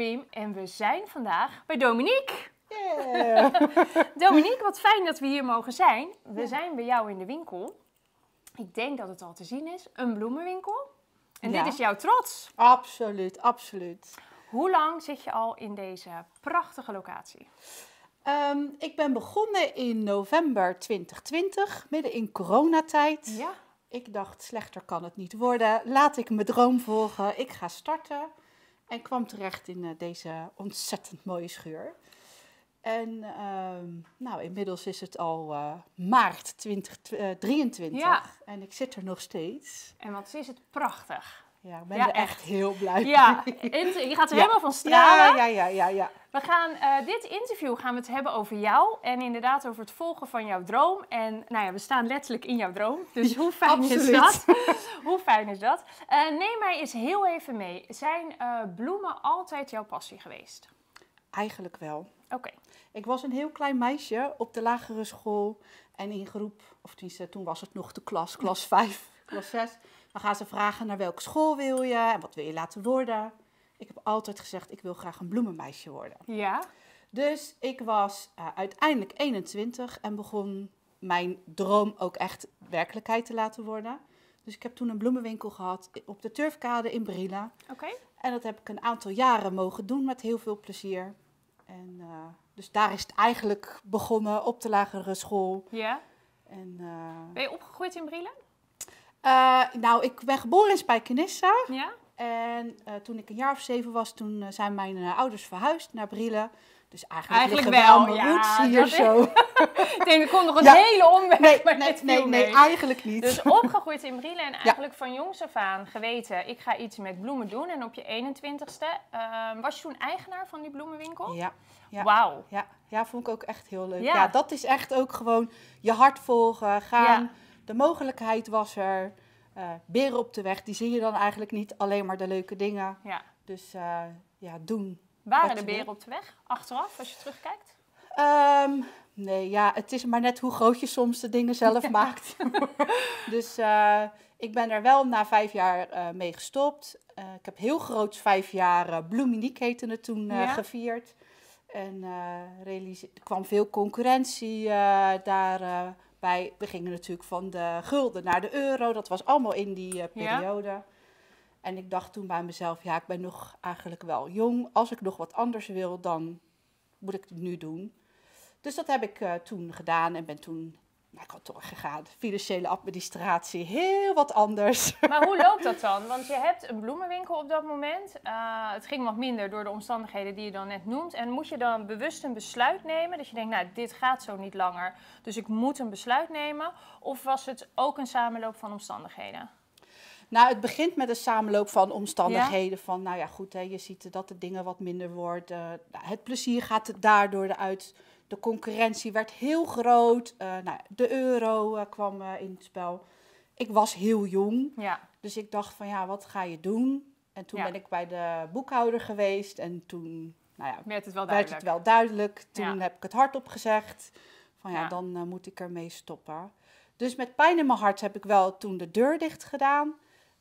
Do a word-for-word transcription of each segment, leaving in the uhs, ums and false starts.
Dream en we zijn vandaag bij Dominique. Yeah. Dominique, wat fijn dat we hier mogen zijn. We Ja. zijn bij jou in de winkel. Ik denk dat het al te zien is, een bloemenwinkel. En Ja. dit is jouw trots. Absoluut, absoluut. Hoe lang zit je al in deze prachtige locatie? Um, ik ben begonnen in november twintig twintig, midden in coronatijd. Ja. Ik dacht, slechter kan het niet worden. Laat ik mijn droom volgen. Ik ga starten. En kwam terecht in uh, deze ontzettend mooie schuur. En um, nou, inmiddels is het al uh, maart twintig drieëntwintig. Ja. En ik zit er nog steeds. En wat is het prachtig. Ja, ik ben Ja, er echt, echt heel blij Ja, mee. je gaat er Ja. helemaal van stralen. Ja, ja, ja, ja, ja. We gaan uh, dit interview gaan we het hebben over jou en inderdaad over het volgen van jouw droom. En nou ja, we staan letterlijk in jouw droom. Dus hoe fijn is Absoluut. dat? Hoe fijn is dat? Uh, neem mij eens heel even mee. Zijn uh, bloemen altijd jouw passie geweest? Eigenlijk wel. Oké. Okay. Ik was een heel klein meisje op de lagere school en in groep, of tenminste toen was het nog de klas, klas vijf, klas zes. Dan gaan ze vragen naar welke school wil je en wat wil je laten worden. Ik heb altijd gezegd, ik wil graag een bloemenmeisje worden. Ja. Dus ik was uh, uiteindelijk eenentwintig en begon mijn droom ook echt werkelijkheid te laten worden. Dus ik heb toen een bloemenwinkel gehad op de Turfkade in Brielen. Oké. Okay. En dat heb ik een aantal jaren mogen doen met heel veel plezier. En uh, dus daar is het eigenlijk begonnen op de lagere school. Ja. En, uh, ben je opgegroeid in Brielen? Uh, nou, ik ben geboren in Spijkenisse. Ja. En uh, toen ik een jaar of zeven was, toen uh, zijn mijn uh, ouders verhuisd naar Brielen. Dus eigenlijk, eigenlijk liggen wel, wel mijn ja, roots hier zo. Ik denk, er komt nog een ja. hele omweg. Nee, maar nee, dit nee, viel nee, mee. eigenlijk niet. Dus opgegroeid in Brielen en eigenlijk ja. van jongs af aan geweten, ik ga iets met bloemen doen. En op je eenentwintigste, uh, was je toen eigenaar van die bloemenwinkel? Ja. ja. Wauw. Ja. ja, vond ik ook echt heel leuk. Ja. ja, dat is echt ook gewoon je hart volgen, gaan. Ja. De mogelijkheid was er. Uh, beren op de weg, die zie je dan eigenlijk niet. Alleen maar de leuke dingen. Ja. Dus uh, ja, doen. Waren er beren op de weg, achteraf, als je terugkijkt? Um, nee, ja, het is maar net hoe groot je soms de dingen zelf maakt. Dus uh, ik ben er wel na vijf jaar uh, mee gestopt. Uh, ik heb heel groot vijf jaar uh, Bloeminique heette het toen uh, ja. gevierd. En uh, er kwam veel concurrentie uh, daarbij. Uh, We gingen natuurlijk van de gulden naar de euro. Dat was allemaal in die uh, periode. Ja. En ik dacht toen bij mezelf, ja, ik ben nog eigenlijk wel jong. Als ik nog wat anders wil, dan moet ik het nu doen. Dus dat heb ik uh, toen gedaan en ben toen naar kantoor gegaan. Financiële administratie, heel wat anders. Maar hoe loopt dat dan? Want je hebt een bloemenwinkel op dat moment. Uh, het ging wat minder door de omstandigheden die je dan net noemt. En moet je dan bewust een besluit nemen? Dat je denkt, nou, dit gaat zo niet langer. Dus ik moet een besluit nemen. Of was het ook een samenloop van omstandigheden? Nou, het begint met een samenloop van omstandigheden. Ja? Van, nou ja, goed, hè, je ziet dat de dingen wat minder worden. Uh, het plezier gaat daardoor eruit. De concurrentie werd heel groot. Uh, nou, de euro uh, kwam uh, in het spel. Ik was heel jong. Ja. Dus ik dacht van, ja, wat ga je doen? En toen ja. ben ik bij de boekhouder geweest. En toen nou ja, werd, het wel werd het wel duidelijk. Toen ja. heb ik het hardop gezegd. Van ja, ja. dan uh, moet ik ermee stoppen. Dus met pijn in mijn hart heb ik wel toen de deur dicht gedaan.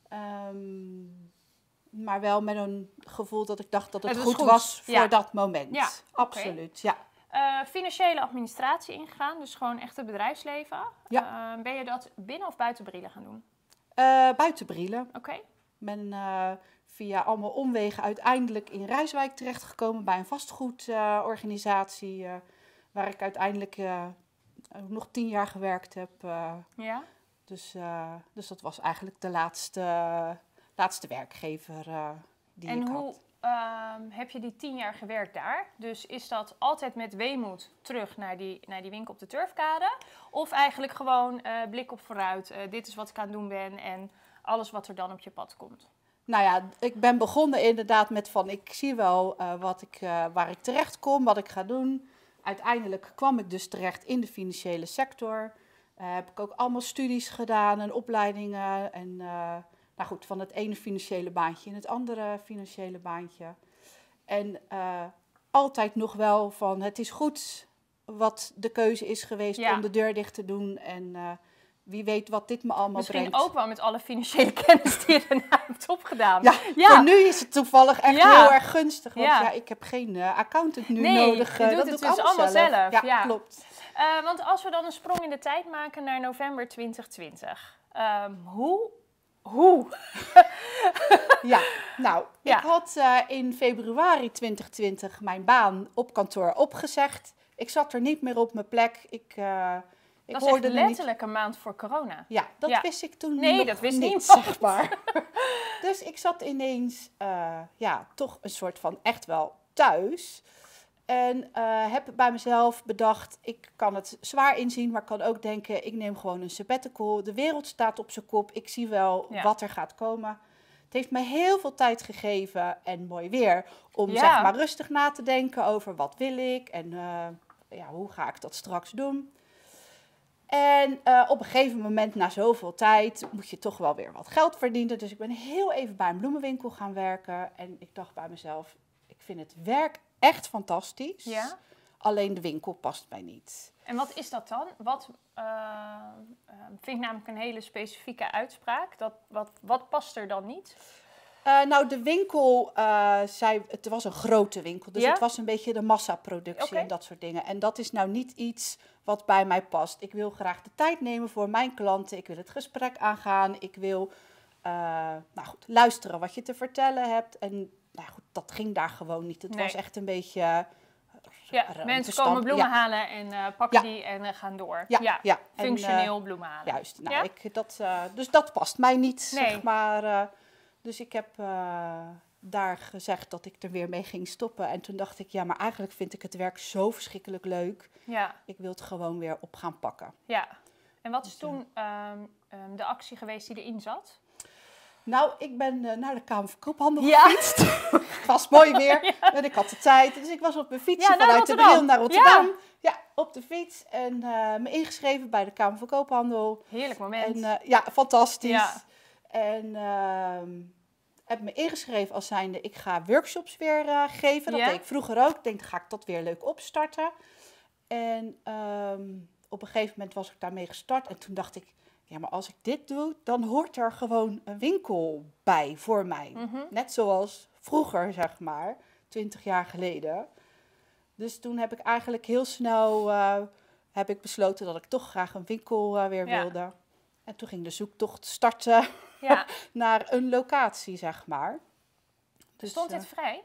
Um, maar wel met een gevoel dat ik dacht dat het, het goed, goed was voor ja. dat moment. Ja. Absoluut, okay. ja. Uh, financiële administratie ingegaan, dus gewoon echt het bedrijfsleven. Ja. Uh, ben je dat binnen of buiten Brielen gaan doen? Uh, buiten Brielen. Oké. Okay. Ik ben uh, via allemaal omwegen uiteindelijk in Rijswijk terechtgekomen bij een vastgoedorganisatie. Uh, uh, waar ik uiteindelijk uh, nog tien jaar gewerkt heb. Uh, ja. Dus, uh, dus dat was eigenlijk de laatste, uh, laatste werkgever uh, die en ik hoe, had. Um, heb je die tien jaar gewerkt daar? Dus is dat altijd met weemoed terug naar die, naar die winkel op de Turfkade? Of eigenlijk gewoon uh, blik op vooruit, uh, dit is wat ik aan het doen ben en alles wat er dan op je pad komt? Nou ja, ik ben begonnen inderdaad met van ik zie wel uh, wat ik, uh, waar ik terecht kom, wat ik ga doen. Uiteindelijk kwam ik dus terecht in de financiële sector. Uh, heb ik ook allemaal studies gedaan en opleidingen. En uh, nou goed, van het ene financiële baantje in het andere financiële baantje. En uh, altijd nog wel van het is goed wat de keuze is geweest ja. om de deur dicht te doen. En uh, wie weet wat dit me allemaal Misschien brengt. ook wel met alle financiële kennis die je daarna hebt opgedaan. Ja, Ja. voor nu is het toevallig echt Ja. heel erg gunstig. Want Ja. ja, ik heb geen uh, accountant nu Nee, nodig. je Uh, doet dat het doe ik dus allemaal zelf. Ja, Ja. klopt. Uh, want als we dan een sprong in de tijd maken naar november twintig twintig. Um, hoe... Hoe? Ja, nou, Ja. ik had uh, in februari twintig twintig mijn baan op kantoor opgezegd. Ik zat er niet meer op mijn plek. Ik, uh, ik dat is hoorde echt er niet... letterlijk een maand voor corona. Ja, dat Ja. wist ik toen Nee, nog dat wist niet, niemand. zeg maar. Dus ik zat ineens, uh, ja, toch een soort van echt wel thuis. En uh, heb bij mezelf bedacht, ik kan het zwaar inzien, maar ik kan ook denken, ik neem gewoon een sabbatical. De wereld staat op zijn kop, ik zie wel Ja. wat er gaat komen. Het heeft me heel veel tijd gegeven en mooi weer om Ja. zeg maar rustig na te denken over wat wil ik en uh, ja, hoe ga ik dat straks doen. En uh, op een gegeven moment, na zoveel tijd, moet je toch wel weer wat geld verdienen. Dus ik ben heel even bij een bloemenwinkel gaan werken. En ik dacht bij mezelf, ik vind het werk echt fantastisch. Ja. Alleen de winkel past mij niet. En wat is dat dan? Wat uh, uh, vind ik namelijk een hele specifieke uitspraak. Dat, wat, wat past er dan niet? Uh, nou, de winkel, uh, zei, het was een grote winkel. Dus ja? het was een beetje de massaproductie Okay. en dat soort dingen. En dat is nou niet iets wat bij mij past. Ik wil graag de tijd nemen voor mijn klanten. Ik wil het gesprek aangaan. Ik wil uh, nou goed, luisteren wat je te vertellen hebt. En nou goed, dat ging daar gewoon niet. Het nee. was echt een beetje... Uh, Ja, mensen komen bloemen ja. halen en uh, pakken ja. die en uh, gaan door. Ja, ja. ja. Functioneel en, uh, bloemen halen. Juist, nou, ja? ik, dat, uh, dus dat past mij niet, nee. zeg maar. Uh, dus ik heb uh, daar gezegd dat ik er weer mee ging stoppen. En toen dacht ik, ja, maar eigenlijk vind ik het werk zo verschrikkelijk leuk. Ja. Ik wil het gewoon weer op gaan pakken. Ja, en wat is dus, toen um, um, de actie geweest die erin zat? Nou, ik ben uh, naar de Kamer van Koophandel ja. gefietst. Het was mooi weer ja. en ik had de tijd. Dus ik was op mijn fiets ja, vanuit de Bril naar Rotterdam. Ja. ja, op de fiets. En uh, me ingeschreven bij de Kamer van Koophandel. Heerlijk moment. En, uh, ja, fantastisch. Ja. En uh, heb me ingeschreven als zijnde, ik ga workshops weer uh, geven. Dat ja. deed ik vroeger ook. Ik denk, dan ga ik dat weer leuk opstarten. En um, op een gegeven moment was ik daarmee gestart. En toen dacht ik, ja, maar als ik dit doe, dan hoort er gewoon een winkel bij voor mij. Mm-hmm. Net zoals vroeger, zeg maar, twintig jaar geleden. Dus toen heb ik eigenlijk heel snel uh, heb ik besloten dat ik toch graag een winkel uh, weer ja. wilde. En toen ging de zoektocht starten ja. naar een locatie, zeg maar. Dus, Stond dit uh, vrij?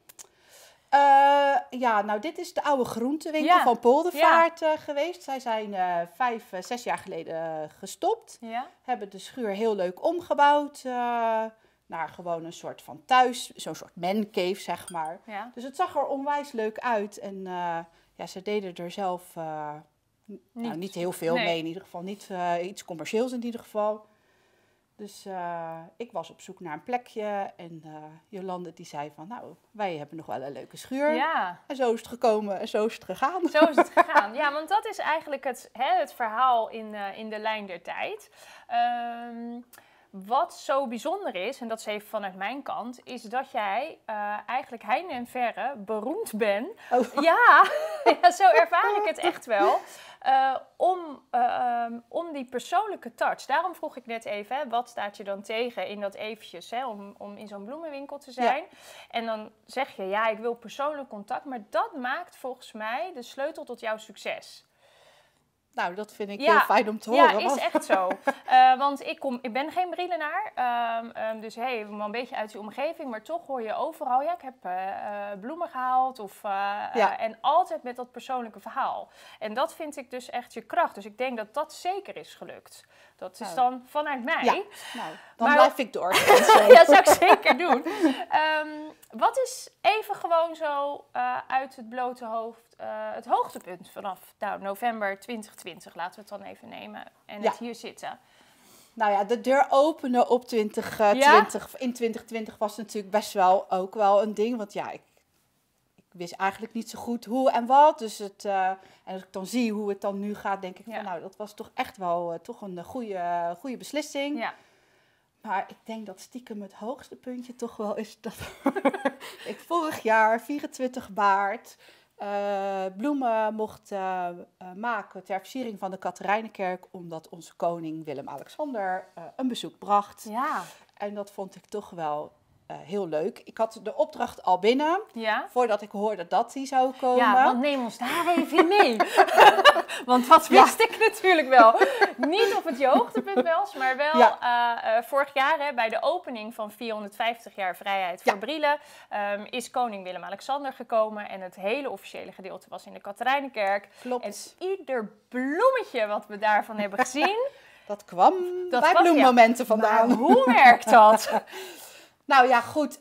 Uh, ja, nou dit is de oude groentewinkel ja. van Poldervaart ja. uh, geweest. Zij zijn uh, vijf, uh, zes jaar geleden uh, gestopt. Ja. Hebben de schuur heel leuk omgebouwd uh, naar gewoon een soort van thuis. Zo'n soort mancave, zeg maar. Ja. Dus het zag er onwijs leuk uit. En uh, ja, ze deden er zelf uh, niet, nou, niet heel veel nee. mee. In ieder geval niet uh, iets commercieels in ieder geval. Dus uh, ik was op zoek naar een plekje en uh, Jolande die zei van, nou, wij hebben nog wel een leuke schuur. Ja. En zo is het gekomen en zo is het gegaan. Zo is het gegaan. Ja, want dat is eigenlijk het, hè, het verhaal in, uh, in de lijn der tijd. Um, wat zo bijzonder is, en dat is even vanuit mijn kant, is dat jij uh, eigenlijk heinde en verre beroemd bent. Oh. Ja, ja, zo ervaar ik het echt wel. Uh, om, uh, um, om die persoonlijke touch. Daarom vroeg ik net even, hè, wat staat je dan tegen in dat eventjes, hè, om, om in zo'n bloemenwinkel te zijn. Ja. En dan zeg je, ja, ik wil persoonlijk contact, maar dat maakt volgens mij de sleutel tot jouw succes. Nou, dat vind ik ja, heel fijn om te horen. Ja, is want... echt zo. uh, want ik, kom, ik ben geen brillenaar. Um, um, dus hey, wel een beetje uit die omgeving. Maar toch hoor je overal, ja, ik heb uh, uh, bloemen gehaald. Of, uh, ja. uh, en altijd met dat persoonlijke verhaal. En dat vind ik dus echt je kracht. Dus ik denk dat dat zeker is gelukt. Dat is nou. dan vanuit mij. Ja, nou, dan maar, blijf ik door. Ja, zou ik zeker doen. Um, wat is even gewoon zo uh, uit het blote hoofd uh, het hoogtepunt vanaf nou, november twintig twintig, laten we het dan even nemen, en ja. het hier zitten? Nou ja, de deur openen op twintig twintig, ja? in twintig twintig was natuurlijk best wel ook wel een ding, want ja, ik, ik wist eigenlijk niet zo goed hoe en wat, dus het, uh, en als ik dan zie hoe het dan nu gaat, denk ik ja. van nou, dat was toch echt wel uh, toch een goede, goede beslissing. Ja. Maar ik denk dat stiekem het hoogste puntje toch wel is dat ik vorig jaar vierentwintig maart uh, bloemen mocht uh, uh, maken ter versiering van de Katerijnenkerk, omdat onze koning Willem-Alexander uh, een bezoek bracht. Ja. En dat vond ik toch wel uh, heel leuk. Ik had de opdracht al binnen, ja. voordat ik hoorde dat die zou komen. Ja, want neem ons daar even in mee. Want dat wist ja. ik natuurlijk wel. Niet of het je hoogtepunt was, maar wel ja. uh, uh, vorig jaar hè, bij de opening van vierhonderdvijftig jaar vrijheid voor ja. Brielen um, is koning Willem-Alexander gekomen en het hele officiële gedeelte was in de Katerijnenkerk. Klopt. En ieder bloemetje wat we daarvan hebben gezien, dat kwam dat bij bloemmomenten ja. vandaan. Maar hoe werkt dat? Nou ja, goed.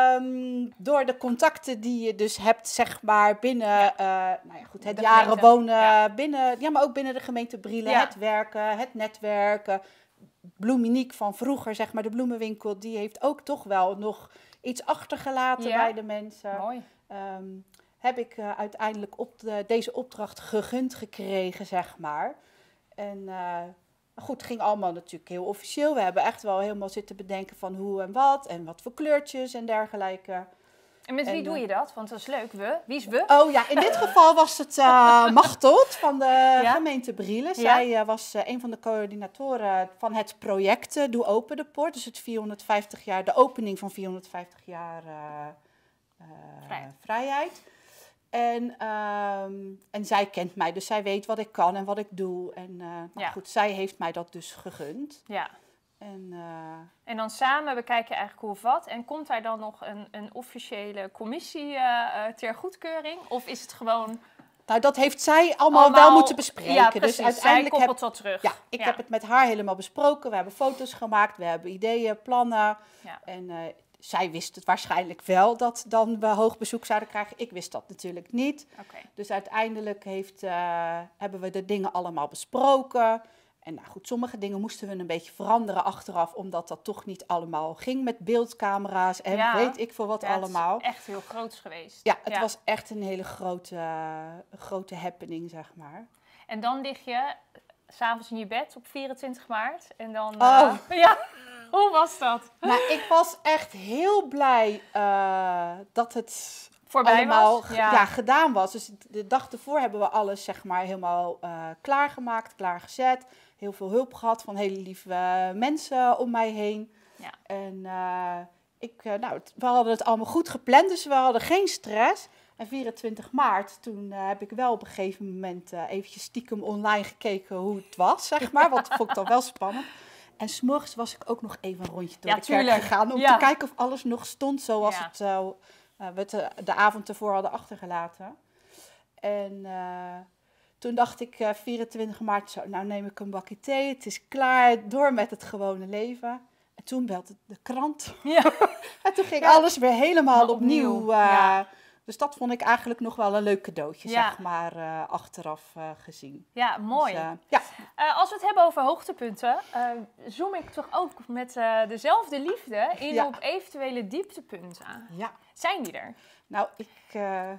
Um, door de contacten die je dus hebt, zeg maar, binnen ja. uh, nou ja, goed, het de jaren gemeente. wonen, ja. binnen, ja, maar ook binnen de gemeente Brielen, ja. het werken, het netwerken. Bloeminiek van vroeger, zeg maar, de bloemenwinkel, die heeft ook toch wel nog iets achtergelaten ja. bij de mensen. Mooi. Um, heb ik uh, uiteindelijk op de, deze opdracht gegund gekregen, zeg maar. En uh, goed, het ging allemaal natuurlijk heel officieel. We hebben echt wel helemaal zitten bedenken van hoe en wat en wat voor kleurtjes en dergelijke. En met wie en, doe je dat? Want dat is leuk. We? Wie is we? Oh ja, in dit geval was het uh, Machteld van de ja? gemeente Brielen. Zij uh, was uh, een van de coördinatoren van het project uh, Doe Open de Poort. Dus het vierhonderdvijftig jaar, de opening van vierhonderdvijftig jaar uh, uh, vrijheid. vrijheid. En, um, en zij kent mij, dus zij weet wat ik kan en wat ik doe. En uh, nou ja. goed, zij heeft mij dat dus gegund. Ja. En, uh, en dan samen bekijk je eigenlijk hoe of wat. En komt daar dan nog een, een officiële commissie uh, ter goedkeuring? Of is het gewoon... Nou, dat heeft zij allemaal, allemaal wel moeten bespreken. Ja, precies. Dus uiteindelijk zij koppelt dat terug. Ja, ik ja. heb het met haar helemaal besproken. We hebben foto's gemaakt, we hebben ideeën, plannen. Ja. En uh, zij wist het waarschijnlijk wel dat dan we hoog bezoek zouden krijgen. Ik wist dat natuurlijk niet. Okay. Dus uiteindelijk heeft, uh, hebben we de dingen allemaal besproken. En nou goed, sommige dingen moesten we een beetje veranderen achteraf, omdat dat toch niet allemaal ging met beeldcamera's en ja. weet ik veel wat ja, allemaal. Het is echt heel groot geweest. Ja, het ja. was echt een hele grote, uh, grote happening, zeg maar. En dan lig je 's avonds in je bed op vierentwintig maart en dan... Oh. Uh, ja. Hoe was dat? Nou, ik was echt heel blij uh, dat het voorbij allemaal was. Ja. Ja, gedaan was. Dus de dag ervoor hebben we alles zeg maar helemaal uh, klaargemaakt, klaargezet. Heel veel hulp gehad van hele lieve uh, mensen om mij heen. Ja. En uh, ik, uh, nou, we hadden het allemaal goed gepland, dus we hadden geen stress. En vierentwintig maart, toen uh, heb ik wel op een gegeven moment uh, eventjes stiekem online gekeken hoe het was, zeg maar. Wat vond ik dan wel spannend. En 's morgens was ik ook nog even een rondje door ja, de kerk tuurlijk. gegaan om ja. te kijken of alles nog stond zoals ja. het, uh, uh, we het uh, de avond ervoor hadden achtergelaten. En uh, toen dacht ik uh, vierentwintig maart, zo, nou neem ik een bakje thee, het is klaar, door met het gewone leven. En toen belde de krant. Ja. En toen ging ja. alles weer helemaal maar opnieuw. opnieuw. Uh, ja. Dus dat vond ik eigenlijk nog wel een leuk cadeautje, ja. zeg maar, uh, achteraf uh, gezien. Ja, mooi. Dus, uh, ja. Uh, als we het hebben over hoogtepunten, uh, zoom ik toch ook met uh, dezelfde liefde in ja. op eventuele dieptepunten. Ja. Zijn die er? Nou, ik uh,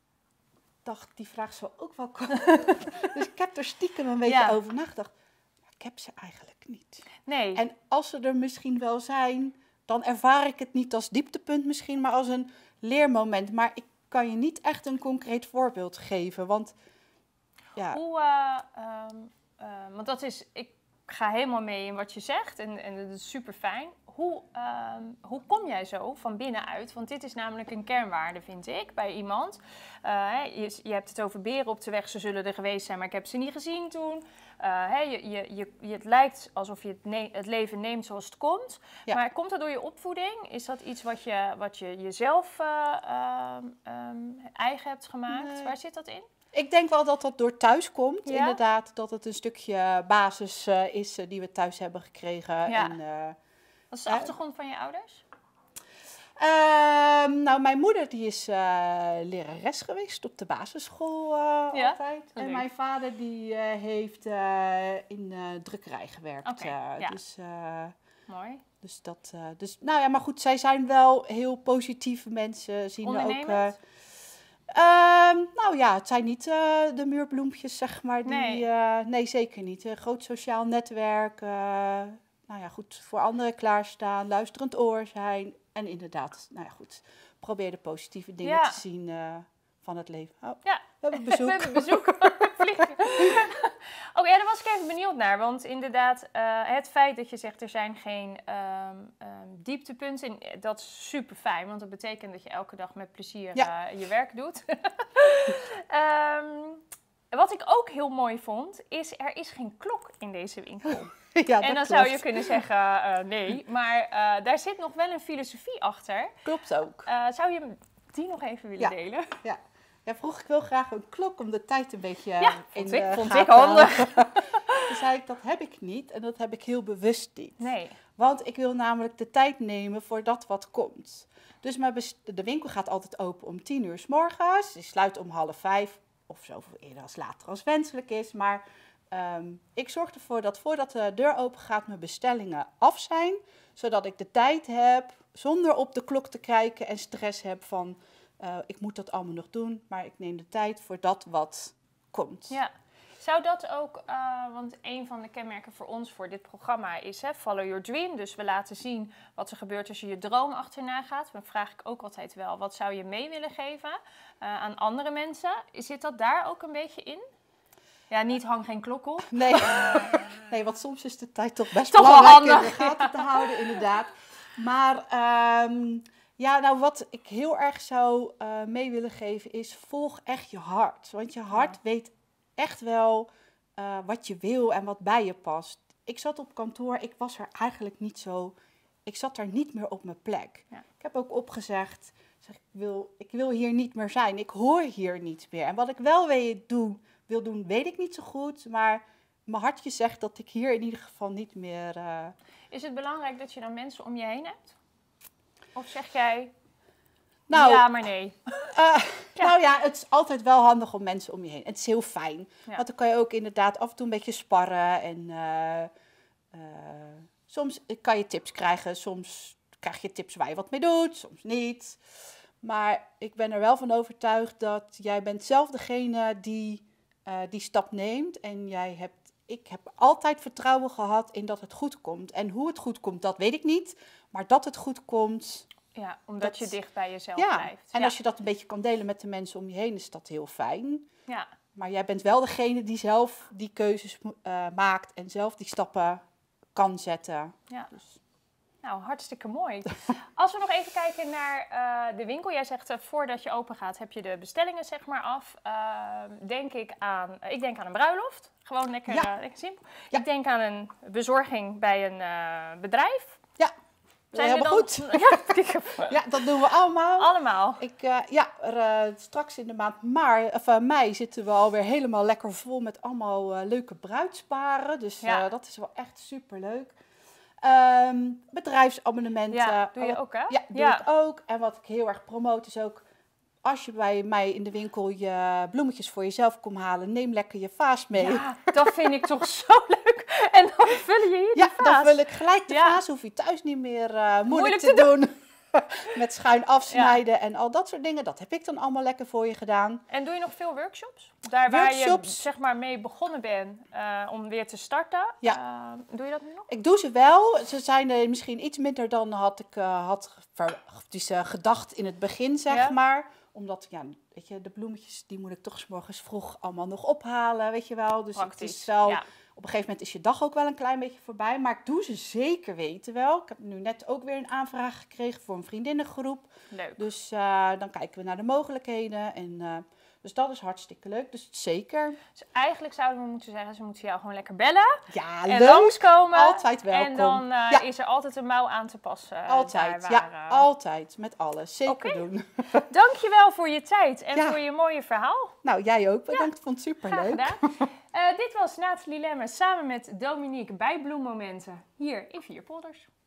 dacht, die vraag zou ook wel komen. Dus ik heb er stiekem een beetje ja. over nagedacht. Maar ik heb ze eigenlijk niet. Nee. En als ze er misschien wel zijn, dan ervaar ik het niet als dieptepunt misschien, maar als een leermoment. Maar ik kan je niet echt een concreet voorbeeld geven, want ja. Hoe, uh, um, uh, want dat is, ik ga helemaal mee in wat je zegt en, en dat is super fijn. Hoe, uh, hoe kom jij zo van binnenuit? Want dit is namelijk een kernwaarde, vind ik, bij iemand. Uh, je, je hebt het over beren op de weg, ze zullen er geweest zijn, maar ik heb ze niet gezien toen. Uh, hè, je, je, je, je, het lijkt alsof je het, ne- het leven neemt zoals het komt. Ja. Maar komt dat door je opvoeding? Is dat iets wat je, wat je jezelf uh, um, um, eigen hebt gemaakt? Nee. Waar zit dat in? Ik denk wel dat dat door thuis komt, ja? inderdaad. Dat het een stukje basis uh, is uh, die we thuis hebben gekregen. Ja. En, uh, Wat is de achtergrond uh, van je ouders? Uh, nou, mijn moeder die is uh, lerares geweest op de basisschool uh, ja? altijd. En mijn vader die uh, heeft uh, in uh, drukkerij gewerkt. Okay, uh, ja. Dus, uh, mooi. Dus dat, uh, dus, nou ja, maar goed, zij zijn wel heel positieve mensen. Zien ook. Uh, Uh, nou ja, het zijn niet uh, de muurbloempjes, zeg maar. Die, nee. Uh, nee, zeker niet. Een groot sociaal netwerk. Uh, nou ja, goed, voor anderen klaarstaan. Luisterend oor zijn. En inderdaad, nou ja, goed. Probeer de positieve dingen ja. te zien uh, van het leven. Oh, Ja. we hebben bezoek. We hebben bezoek. Vliegen. Oké, ja, daar was ik even benieuwd naar. Want inderdaad, uh, het feit dat je zegt er zijn geen um, um, dieptepunten, dat is super fijn. Want dat betekent dat je elke dag met plezier ja. uh, je werk doet. um, wat ik ook heel mooi vond, is er is geen klok in deze winkel. Ja, en dan klopt. Zou je kunnen zeggen, uh, nee. Maar uh, daar zit nog wel een filosofie achter. Klopt ook. Uh, zou je die nog even willen ja. delen? Ja. Ja, vroeg ik wil graag een klok om de tijd een beetje ja, in vond ik, de vond gaten. ik handig. Toen zei ik, dat heb ik niet en dat heb ik heel bewust niet. Nee. Want ik wil namelijk de tijd nemen voor dat wat komt. Dus mijn de winkel gaat altijd open om tien uur 's morgens. Die sluit om half vijf of zoveel eerder als later als wenselijk is. Maar um, ik zorg ervoor dat voordat de deur open gaat mijn bestellingen af zijn. Zodat ik de tijd heb zonder op de klok te kijken en stress heb van... Uh, ik moet dat allemaal nog doen, maar ik neem de tijd voor dat wat komt. Ja. Zou dat ook, uh, want een van de kenmerken voor ons, voor dit programma is hè, follow your dream. Dus we laten zien wat er gebeurt als je je droom achterna gaat. Dan vraag ik ook altijd wel, wat zou je mee willen geven uh, aan andere mensen? Zit dat daar ook een beetje in? Ja, niet hang geen klok op. Nee, nee, want soms is de tijd toch best toch belangrijk in de gaten te houden, inderdaad. Maar... Um, Ja, nou wat ik heel erg zou uh, mee willen geven is volg echt je hart. Want je hart ja. weet echt wel uh, wat je wil en wat bij je past. Ik zat op kantoor, ik was er eigenlijk niet zo... Ik zat er niet meer op mijn plek. Ja. Ik heb ook opgezegd, zeg, ik, wil, ik wil hier niet meer zijn. Ik hoor hier niet meer. En wat ik wel weet, doen, wil doen, weet ik niet zo goed. Maar mijn hartje zegt dat ik hier in ieder geval niet meer... Uh... Is het belangrijk dat je dan mensen om je heen hebt? Of zeg jij, nou, ja, maar nee? Uh, ja. Nou ja, het is altijd wel handig om mensen om je heen. Het is heel fijn. Ja. Want dan kan je ook inderdaad af en toe een beetje sparren. En uh, uh, soms kan je tips krijgen. Soms krijg je tips waar je wat mee doet. Soms niet. Maar ik ben er wel van overtuigd dat jij bent zelf degene die uh, die stap neemt. En jij hebt, ik heb altijd vertrouwen gehad in dat het goed komt. En hoe het goed komt, dat weet ik niet. Maar dat het goed komt... Ja, omdat dat, je dicht bij jezelf ja, blijft. En ja. als je dat een beetje kan delen met de mensen om je heen, is dat heel fijn. Ja. Maar jij bent wel degene die zelf die keuzes uh, maakt en zelf die stappen kan zetten. Ja. Dus. Nou, hartstikke mooi. Als we nog even kijken naar uh, de winkel. Jij zegt, uh, voordat je open gaat, heb je de bestellingen zeg maar af. Uh, denk ik aan, uh, ik denk aan een bruiloft. Gewoon lekker, ja. uh, lekker simpel. Ja. Ik denk aan een bezorging bij een uh, bedrijf. Ja. Zijn helemaal dan... goed. Ja. Ja, dat doen we allemaal. Allemaal. Ik, uh, ja, er, uh, straks in de maand maart, of, uh, mei zitten we alweer helemaal lekker vol met allemaal uh, leuke bruidsparen. Dus ja. uh, dat is wel echt superleuk. Um, bedrijfsabonnementen. Ja, doe je ook hè? Ja, doe ja. ik ook. En wat ik heel erg promote is ook... Als je bij mij in de winkel je bloemetjes voor jezelf komt halen, neem lekker je vaas mee. Ja, dat vind ik toch zo leuk. En dan vul je hier ja, die vaas. Ja, dan vul ik gelijk de ja. vaas. Hoef je thuis niet meer uh, moeilijk, moeilijk te, te doen. doen. Met schuin afsnijden ja. en al dat soort dingen. Dat heb ik dan allemaal lekker voor je gedaan. En doe je nog veel workshops? Daar workshops. Waar je zeg maar mee begonnen bent uh, om weer te starten. Ja. Uh, doe je dat nu nog? Ik doe ze wel. Ze zijn er misschien iets minder dan had ik uh, had ver, dus, uh, gedacht in het begin, zeg ja. maar. Omdat, ja, weet je, de bloemetjes, die moet ik toch 's morgens vroeg allemaal nog ophalen, weet je wel. Dus praktisch, het is wel, ja. op een gegeven moment is je dag ook wel een klein beetje voorbij. Maar ik doe ze zeker weten wel. Ik heb nu net ook weer een aanvraag gekregen voor een vriendinnengroep. Leuk. Dus uh, dan kijken we naar de mogelijkheden. En, uh, dus dat is hartstikke leuk. Dus zeker. Dus eigenlijk zouden we moeten zeggen, ze moeten jou gewoon lekker bellen. Ja, en leuk. langskomen. Altijd welkom. En dan uh, ja. is er altijd een mouw aan te passen. Altijd, daar waar, ja. Uh... Altijd. Met alles. Zeker okay. doen. Dankjewel voor je tijd en ja. voor je mooie verhaal. Nou, jij ook. Bedankt. Ja. Ik vond het superleuk. Graag gedaan. uh, dit was Nathalie Lemmers samen met Dominique bij Bloemmomenten hier in Vierpolders.